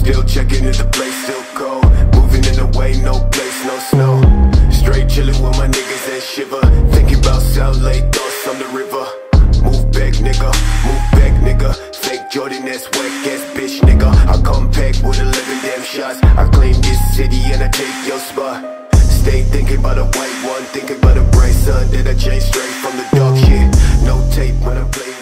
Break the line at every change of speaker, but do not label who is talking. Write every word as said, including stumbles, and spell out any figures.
Still checking if the place still cold. Moving in the way, no place, no snow. Straight chilling with my niggas that shiver. Thinking about South Lake, thoughts on the river. Move back, nigga, move back, nigga. Fake Jordan, that's whack ass bitch, nigga. I come back with eleven damn shots. I claim this city and I take your spot. Stay thinking about a white one, thinking about a bright sun. That I changed straight from the dark shit. No tape when I play.